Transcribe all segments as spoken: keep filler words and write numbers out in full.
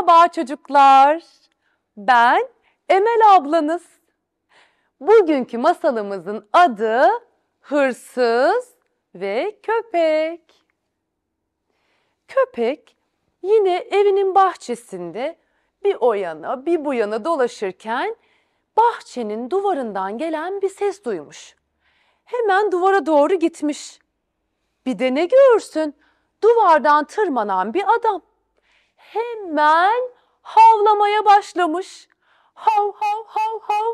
Merhaba çocuklar. Ben Emel ablanız. Bugünkü masalımızın adı Hırsız ve Köpek. Köpek yine evinin bahçesinde bir o yana bir bu yana dolaşırken bahçenin duvarından gelen bir ses duymuş. Hemen duvara doğru gitmiş. Bir de ne görsün? Duvardan tırmanan bir adam. Hemen havlamaya başlamış. Hav hav hav hav.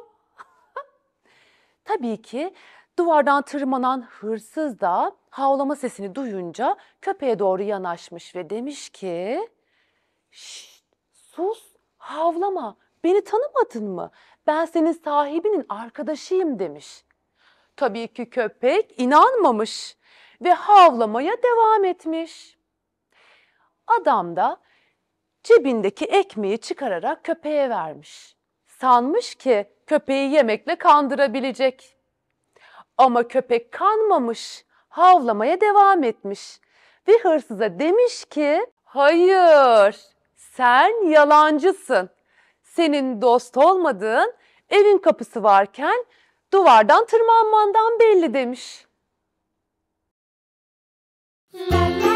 Tabii ki duvardan tırmanan hırsız da havlama sesini duyunca köpeğe doğru yanaşmış ve demiş ki "Şşt, sus, havlama, beni tanımadın mı? Ben senin sahibinin arkadaşıyım." demiş. Tabii ki köpek inanmamış ve havlamaya devam etmiş. Adam da cebindeki ekmeği çıkararak köpeğe vermiş. Sanmış ki köpeği yemekle kandırabilecek. Ama köpek kanmamış, havlamaya devam etmiş. Ve hırsıza demiş ki, "Hayır, sen yalancısın. Senin dost olmadığın evin kapısı varken duvardan tırmanmandan belli." demiş. La la